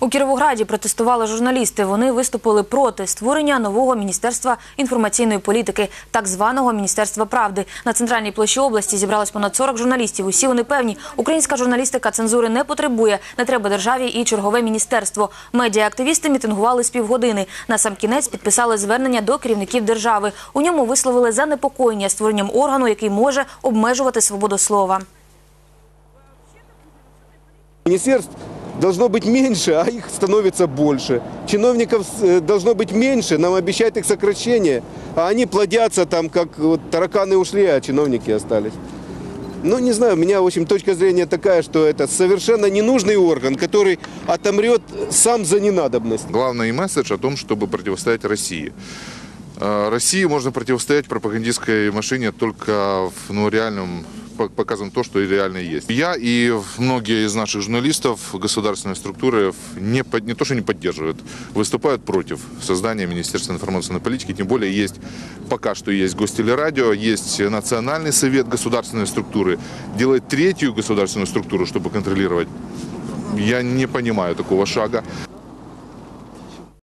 У Кіровограді протестували журналісти. Вони виступили проти створення нового Міністерства інформаційної політики, так званого Міністерства правди. На центральній площі області зібралось понад 40 журналістів. Усі вони певні, українська журналістика цензури не потребує, не треба державі і чергове міністерство. Медіа-активісти мітингували з півгодини. Насамкінець підписали звернення до керівників держави. У ньому висловили занепокоєння створенням органу, який може обмежувати свободу слова. Министерств должно быть меньше, а их становится больше. Чиновников должно быть меньше, нам обещают их сокращение, а они плодятся там, как вот тараканы ушли, а чиновники остались. Ну, не знаю, у меня, в общем, точка зрения такая, что это совершенно ненужный орган, который отомрет сам за ненадобность. Главный месседж о том, чтобы противостоять России. России можно противостоять пропагандистской машине только в реальном показываем то, что и реально есть. Я и многие из наших журналистов государственной структуры не то что не поддерживают, выступают против создания Министерства информационной политики. Тем более пока что есть Гостелерадио, есть Национальный совет государственной структуры. Делать третью государственную структуру, чтобы контролировать, я не понимаю такого шага.